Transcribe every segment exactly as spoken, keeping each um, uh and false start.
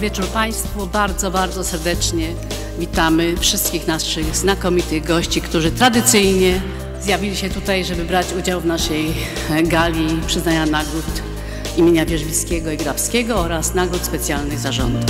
wieczór Państwu. Bardzo, bardzo serdecznie witamy wszystkich naszych znakomitych gości, którzy tradycyjnie zjawili się tutaj, żeby brać udział w naszej gali przyznania nagród imienia Wierzbickiego i Grabskiego oraz nagród specjalnych zarządu.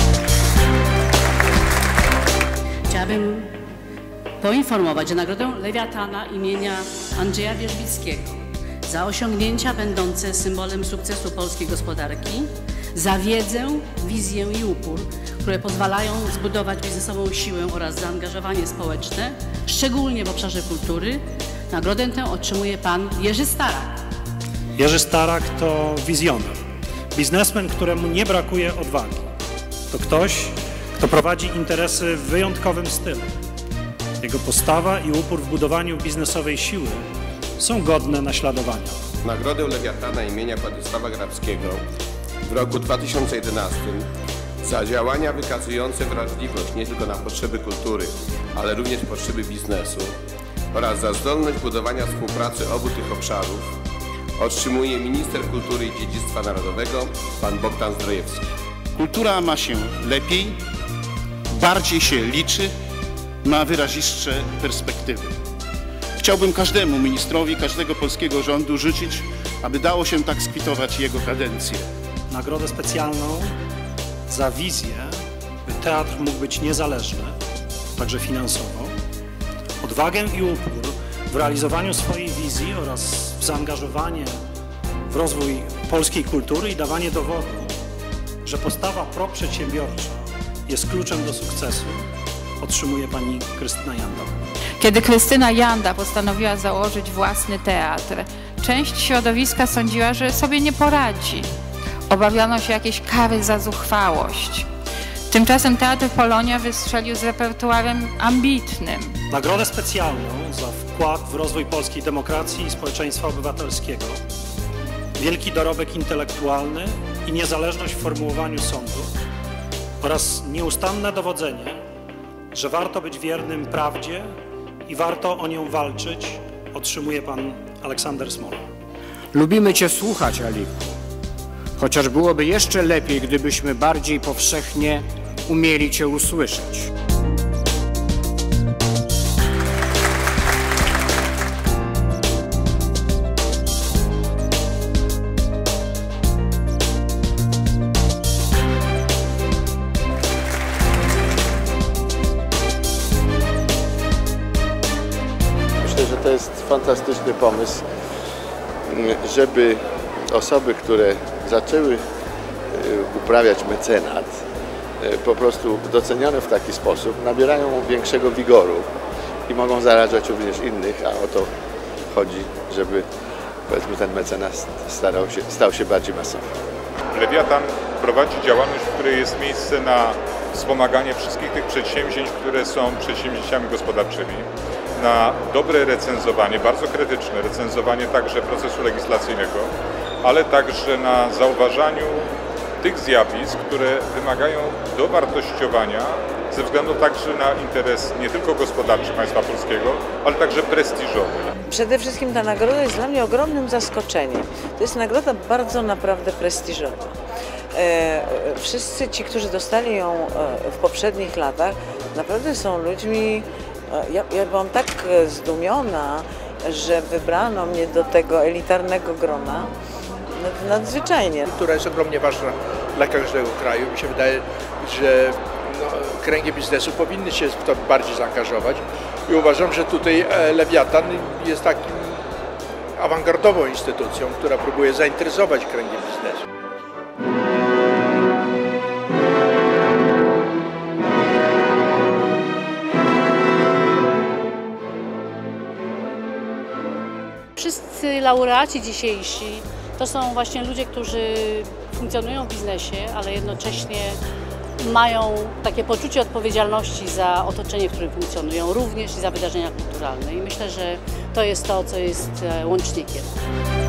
Chciałabym poinformować, że nagrodę Lewiatana imienia Andrzeja Wierzbickiego za osiągnięcia będące symbolem sukcesu polskiej gospodarki, za wiedzę, wizję i upór, które pozwalają zbudować biznesową siłę oraz zaangażowanie społeczne, szczególnie w obszarze kultury, nagrodę tę otrzymuje pan Jerzy Starak. Jerzy Starak to wizjoner, biznesmen, któremu nie brakuje odwagi. To ktoś, kto prowadzi interesy w wyjątkowym stylu. Jego postawa i upór w budowaniu biznesowej siły są godne naśladowania. Nagrodę Lewiatana imienia Władysława Grabskiego w roku dwa tysiące jedenastym za działania wykazujące wrażliwość nie tylko na potrzeby kultury, ale również potrzeby biznesu oraz za zdolność budowania współpracy obu tych obszarów otrzymuje minister kultury i dziedzictwa narodowego pan Bogdan Zdrojewski. Kultura ma się lepiej, bardziej się liczy, ma wyrazistsze perspektywy. Chciałbym każdemu ministrowi, każdego polskiego rządu życzyć, aby dało się tak skwitować jego kadencję. Nagrodę specjalną za wizję, by teatr mógł być niezależny, także finansowo, odwagę i upór w realizowaniu swojej wizji oraz w zaangażowanie w rozwój polskiej kultury i dawanie dowodu, że postawa proprzedsiębiorcza jest kluczem do sukcesu, otrzymuje pani Krystyna Janda. Kiedy Krystyna Janda postanowiła założyć własny teatr, część środowiska sądziła, że sobie nie poradzi. Obawiano się jakiejś kary za zuchwałość. Tymczasem Teatr Polonia wystrzelił z repertuarem ambitnym. Nagrodę specjalną za wkład w rozwój polskiej demokracji i społeczeństwa obywatelskiego, wielki dorobek intelektualny i niezależność w formułowaniu sądów oraz nieustanne dowodzenie, że warto być wiernym prawdzie i warto o nią walczyć, otrzymuje pan Aleksander Smola. Lubimy Cię słuchać, Aliku, chociaż byłoby jeszcze lepiej, gdybyśmy bardziej powszechnie umieli Cię usłyszeć. Myślę, że to jest fantastyczny pomysł, żeby osoby, które zaczęły uprawiać mecenat, po prostu docenione w taki sposób, nabierają większego wigoru i mogą zarażać również innych, a o to chodzi, żeby, powiedzmy, ten mecenat starał się, stał się bardziej masowy. Lewiatan prowadzi działalność, w której jest miejsce na wspomaganie wszystkich tych przedsięwzięć, które są przedsięwzięciami gospodarczymi, na dobre recenzowanie, bardzo krytyczne recenzowanie także procesu legislacyjnego, ale także na zauważaniu tych zjawisk, które wymagają dowartościowania ze względu także na interes nie tylko gospodarczy państwa polskiego, ale także prestiżowy. Przede wszystkim ta nagroda jest dla mnie ogromnym zaskoczeniem. To jest nagroda bardzo naprawdę prestiżowa. Wszyscy ci, którzy dostali ją w poprzednich latach, naprawdę są ludźmi. Ja, ja byłam tak zdumiona, że wybrano mnie do tego elitarnego grona. Nadzwyczajnie. Kultura jest ogromnie ważna dla każdego kraju. Mi się wydaje, że no, kręgi biznesu powinny się w to bardziej zaangażować i uważam, że tutaj Lewiatan jest takim awangardową instytucją, która próbuje zainteresować kręgi biznesu. Wszyscy laureaci dzisiejsi to są właśnie ludzie, którzy funkcjonują w biznesie, ale jednocześnie mają takie poczucie odpowiedzialności za otoczenie, w którym funkcjonują, również i za wydarzenia kulturalne. I myślę, że to jest to, co jest łącznikiem.